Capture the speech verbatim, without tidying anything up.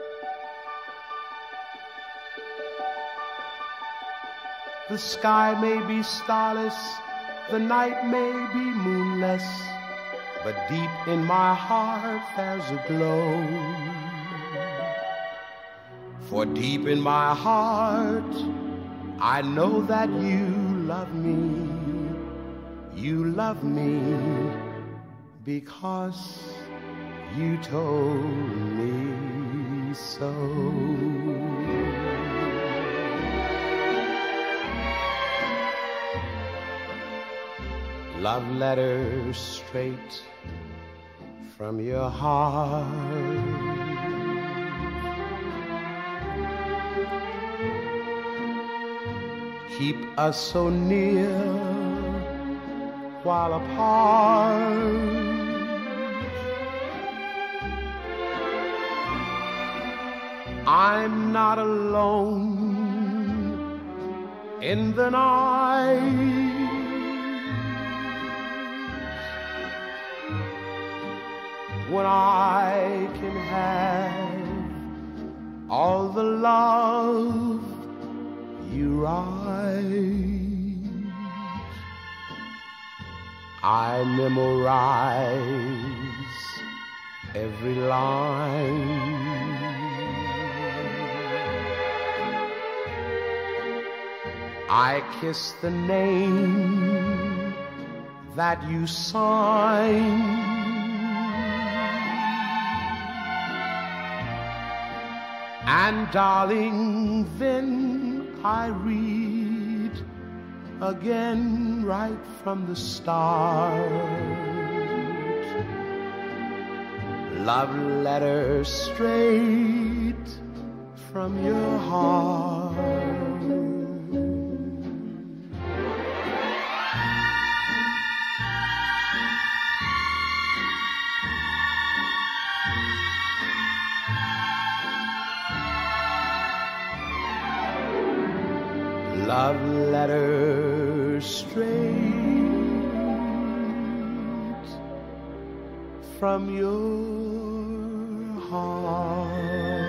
The sky may be starless, the night may be moonless, but deep in my heart there's a glow. For deep in my heart I know that you love me. You love me because you told me so. Love letters straight from your heart. Keep us so near while apart. I'm not alone in the night. When I can have all the love you write, I memorize every line. I kiss the name that you sign. And darling, then I read again right from the start. Love letters straight from your heart. Love letters straight from your heart.